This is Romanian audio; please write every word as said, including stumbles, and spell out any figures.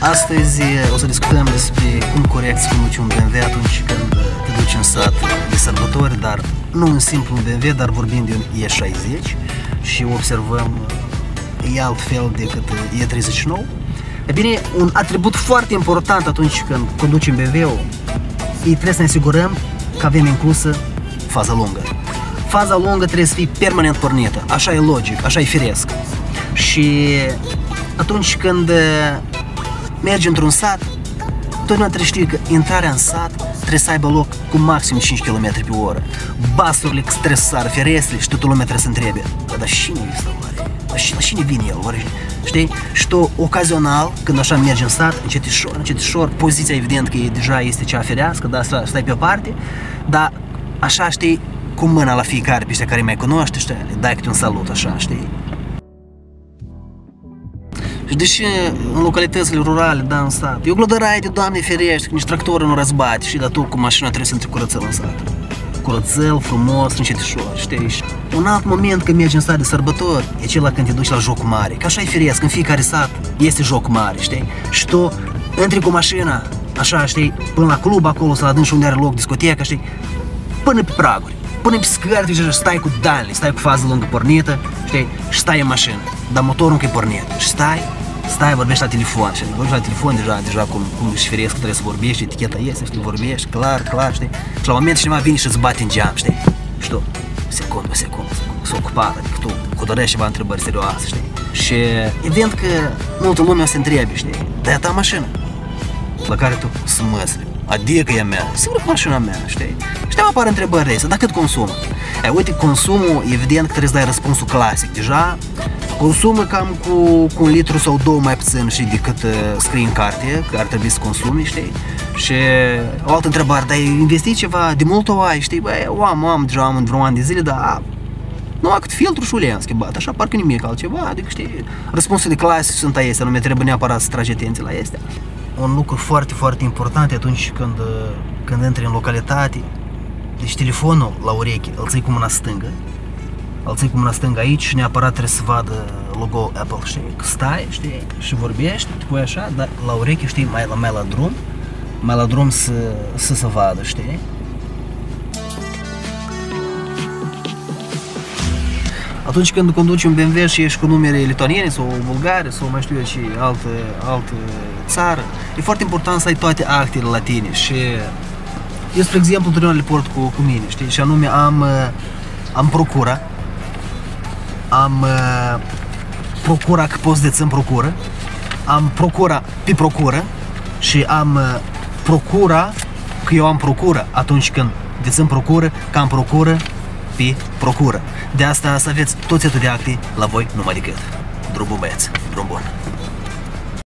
Astăzi o să discutăm despre cum corect să conduci un B M W atunci când te duci în sat de sărbători, dar nu un simplu B M W, dar vorbim de un E șaizeci și observăm e altfel decât E treizeci și nouă. E bine, un atribut foarte important atunci când conducem B M W-ul, e trebuie să ne asigurăm că avem inclusă faza lungă. Faza lungă trebuie să fie permanent pornită, așa e logic, așa e firesc. Și atunci când mergi într-un sat, totdeauna trebuie știi că intrarea în sat trebuie să aibă loc cu maxim cinci kilometri pe oră. Basurile trebuie să sară ferestre și toată lumea trebuie să întrebe: dar cine este oare? Dar cine vine el? Oare? Știi? Și tu, ocazional, când așa mergi în sat, încetișor, încetișor, poziția evident că e, deja este cea ferească, dar stai pe o parte, dar așa, știi, cu mâna la fiecare pe ăștia care mai cunoști, știi, dai câte un salut, așa, știi? Și deși în localitățile rurale, da, în sat, e o glodăraie de Doamne ferește, că nici tractorul nu răzbate, și dar tu cu mașina trebuie să intri curățel în sat. Curățel, frumos, încetișor, știi? Și un alt moment când mergi în sat de sărbători e acela când te duci la joc mare, că așa e firesc, în fiecare sat este joc mare, știi? Și tu intri cu mașina, așa, știi, până la club acolo, să-l adânci unde are loc discoteca, știi? Până pe praguri, până pe scări, și stai cu danle, stai cu fază lungă pornită, știi? Și stai în mașină, dar motorul încă e pornit. Și stai, stai, vorbești la telefon, și vorbești la telefon deja, deja cum, cum își firesc, trebuie să vorbești, eticheta este, știi, vorbești, clar, clar, știi? Și la un moment cineva vine și îți bate în geam, știi? Și tu, secundă, secundă, secundă, s-o ocupată, adică tu hotărăști ceva întrebări serioase, știi? Și evident că multă lume o să te întrebe, știi? Dar e a ta mașină, la care tu smăsli. Adică e a mea, sigur că mașina mea, știi? Și te apar întrebările astea, dar cât consumă? E, uite, consumul, evident că trebuie să dai răspunsul clasic. Deja consumă cam cu, cu un litru sau două mai puțin, știi, decât uh, scrie în carte, că ar trebui să consumi, știi? Și o altă întrebare, dar ai investit ceva, de mult o ai, știi? Băi, o am, o am, deja am în vreo an de zile, dar numai cât filtru și ulei am schimbat, așa parcă nimic altceva, adică, știi, răspunsurile clasice sunt astea, nu mi trebuie neapărat să tragi atenție la astea. Un lucru foarte, foarte important atunci când, când intri în localitate, deci telefonul la ureche îl ții cu mâna stângă, îl ții cu mâna stângă aici și neapărat trebuie să vadă logo Apple, știi? Că stai, știi, și vorbești, te pui așa, dar la ureche, știi, mai la, mai la drum, mai la drum să, să se vadă, știi? Atunci când conduci un B M W și ești cu numere lituaniene sau bulgare sau mai știu eu și altă, altă țară, e foarte important să ai toate actele la tine. Și eu, spre exemplu, întotdeauna le port cu, cu mine, știi? Și anume am, am procura, am procura că poți dețin procură, am procura pe procură și am procura că eu am procură atunci când dețin procură, că am procură pe procură. De asta să aveți toți atât de acte la voi numai decât. Drum bun, băieți, drum bun!